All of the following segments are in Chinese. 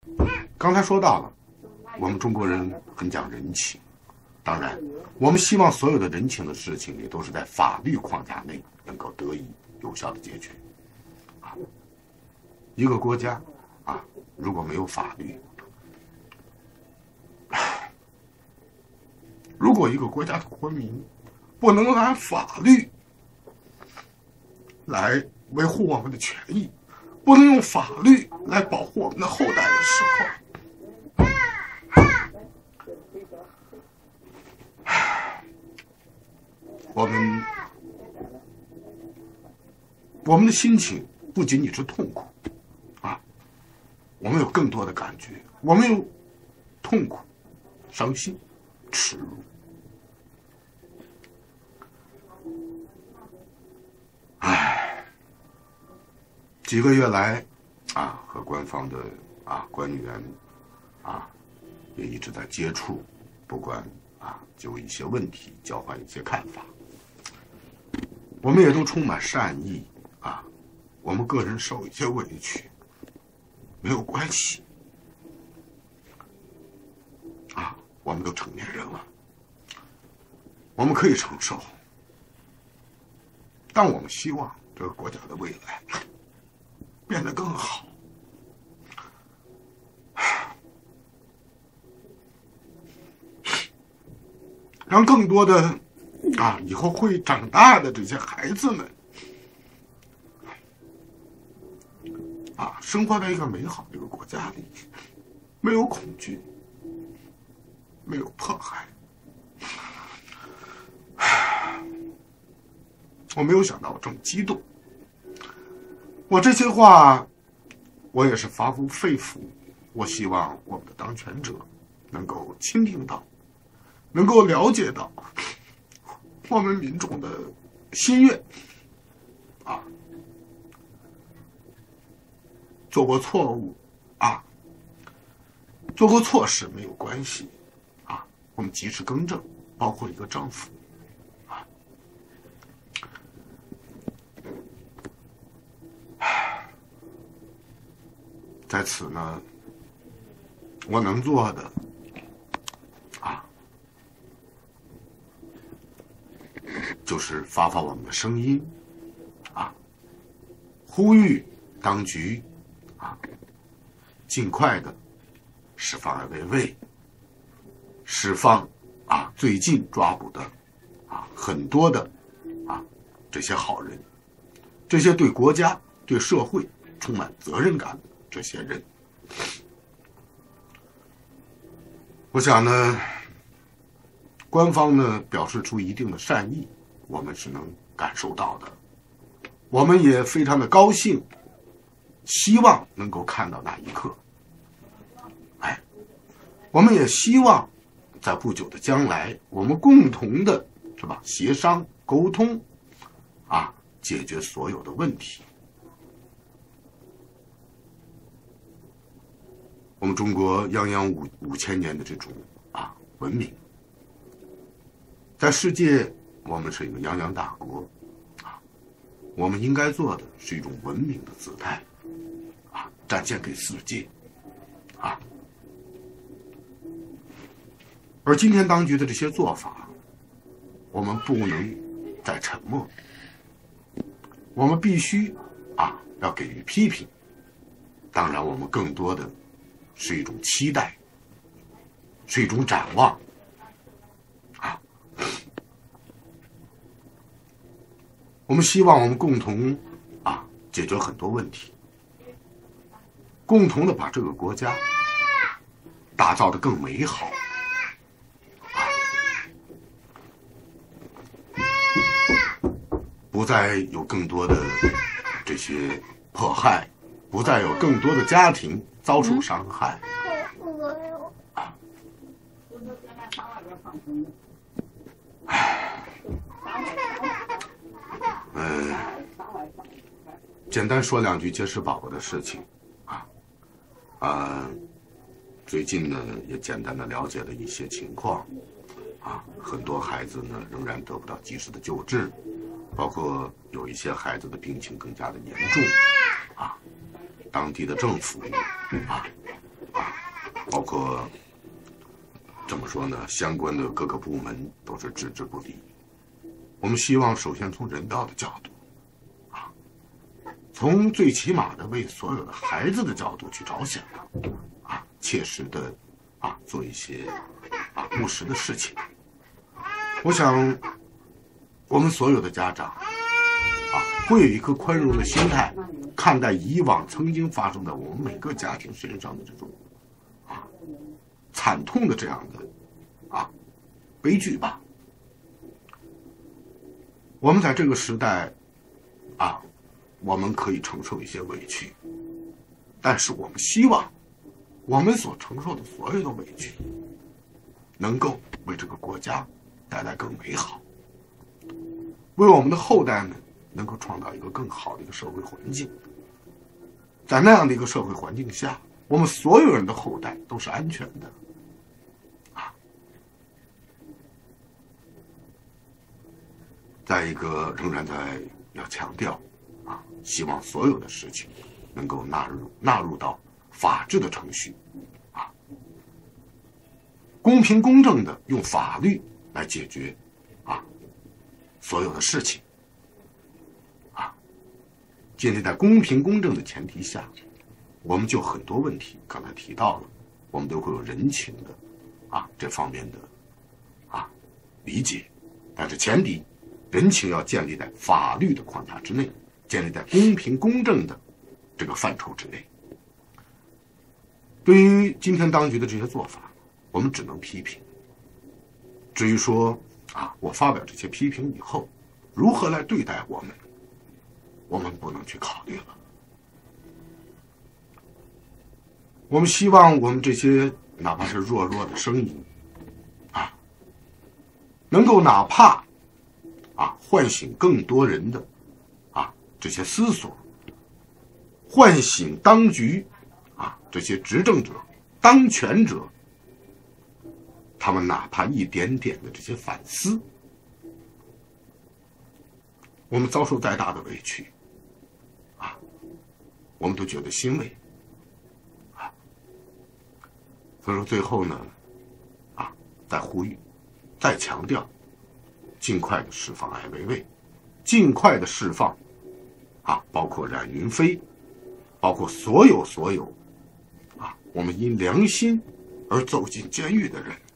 刚才说到了，我们中国人很讲人情，当然，我们希望所有的人情的事情也都是在法律框架内能够得以有效的解决。一个国家如果没有法律，如果一个国家的国民不能按法律来维护我们的权益，不能用法律来保护我们的后代的时候，我们的心情不仅仅是痛苦我们有更多的感觉，我们有痛苦、伤心、耻辱。几个月来和官方的官员也一直在接触，不管就一些问题交换一些看法，我们也都充满善意我们个人受一些委屈没有关系我们都成年人了，我们可以承受，但我们希望这个国家的未来变得更好。让更多的以后会长大的这些孩子们生活在一个美好的一个国家里，没有恐惧，没有迫害。我没有想到我这么激动，我这些话我也是发自肺腑，我希望我们的当权者能够倾听到，能够了解到我们民众的心愿做过错误做过错事没有关系我们及时更正，包括一个政府在此呢，我能做的就是发我们的声音呼吁当局尽快的释放艾薇薇，释放最近抓捕的很多的这些好人，这些对国家对社会充满责任感的这些人。我想呢，官方呢表示出一定的善意，我们是能感受到的，我们也非常的高兴，希望能够看到那一刻。我们也希望在不久的将来，我们共同的协商沟通解决所有的问题。我们中国泱泱5000年的这种文明，在世界我们是一个泱泱大国我们应该做的是一种文明的姿态展现给世界而今天当局的这些做法，我们不能再沉默，我们必须要给予批评。当然我们更多的是一种期待，是一种展望我们希望我们共同解决很多问题，共同的把这个国家打造得更美好不再有更多的这些迫害，不再有更多的家庭遭受伤害简单说两句杰士宝宝的事情最近呢也简单的了解了一些情况很多孩子呢仍然得不到及时的救治，包括有一些孩子的病情更加的严重当地的政府和怎么说呢，相关的各个部门都是置之不理。我们希望首先从人道的角度，从最起码的为所有的孩子的角度去着想，切实的做一些务实的事情。我想，我们所有的家长会有一颗宽容的心态，看待以往曾经发生在我们每个家庭身上的这种惨痛的这样的悲剧吧。我们在这个时代我们可以承受一些委屈，但是我们希望我们所承受的所有的委屈能够为这个国家带来更美好，为我们的后代们能够创造一个更好的一个社会环境。在那样的一个社会环境下，我们所有人的后代都是安全的。再一个，仍然要强调希望所有的事情能够纳入到法治的程序，公平公正的用法律来解决所有的事情，建立在公平公正的前提下，我们就很多问题刚才提到了，我们都会有人情的这方面的理解，但是前提人情要建立在法律的框架之内，建立在公平公正的这个范畴之内。对于今天当局的这些做法，我们只能批评。至于说我发表这些批评以后如何来对待我们不能去考虑了。我们希望我们这些哪怕是弱弱的声音能够哪怕唤醒更多人的这些思索，唤醒当局这些执政者、当权者，他们哪怕一点点的这些反思。我们遭受再大的委屈我们都觉得欣慰所以说最后呢再呼吁，再强调，尽快的释放艾薇薇，尽快的释放包括冉云飞，包括所有我们因良心而走进监狱的人。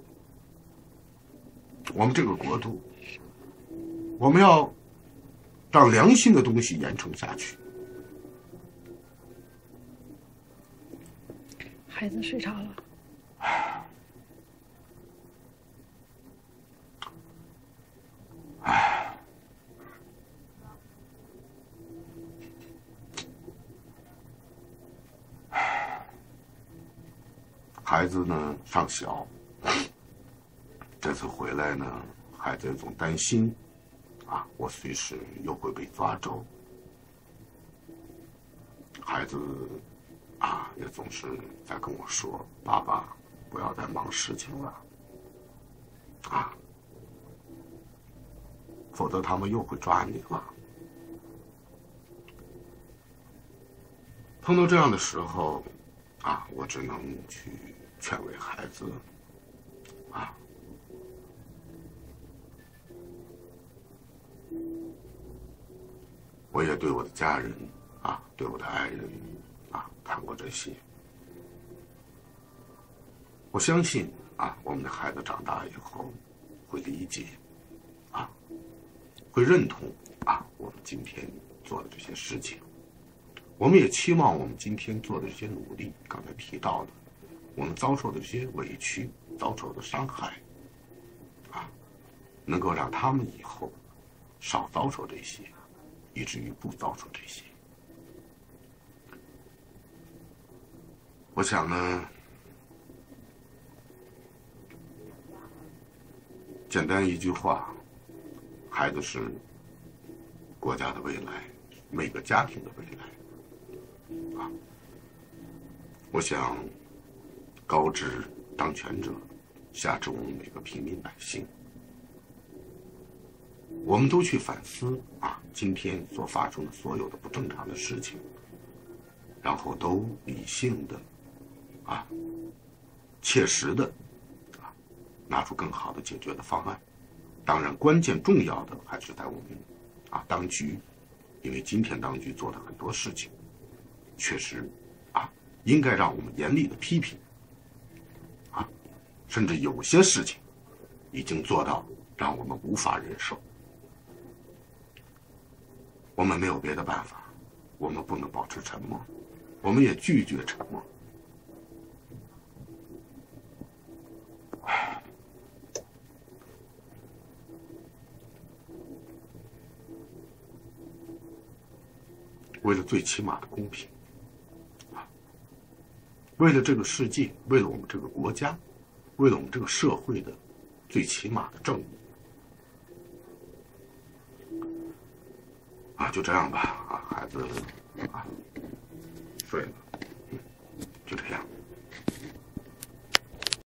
我们这个国度，我们要让良心的东西延承下去。 孩子睡着了。 孩子呢上小，这次回来呢，孩子总担心我随时又会被抓走。孩子也总是在跟我说，爸爸不要再忙事情了否则他们又会抓你了。碰到这样的时候我只能去劝慰孩子我也对我的家人对我的爱人谈过这些。我相信我们的孩子长大以后会理解会认同我们今天做的这些事情。我们也期望我们今天做的这些努力，刚才提到的我们遭受的这些委屈、遭受的伤害能够让他们以后少遭受这些，以至于不遭受这些。我想呢，简单一句话，孩子是国家的未来，每个家庭的未来我想高知当权者，下至我们每个平民百姓，我们都去反思今天所发生的所有的不正常的事情，然后都理性的切实的拿出更好的解决的方案。当然，关键重要的还是在我们当局，因为今天当局做的很多事情，确实应该让我们严厉的批评甚至有些事情已经做到让我们无法忍受。我们没有别的办法，我们不能保持沉默，我们也拒绝沉默。为了最起码的公平，为了这个世界，为了我们这个国家，为了我们这个社会的最起码的正义，就这样吧，孩子睡了，就这样。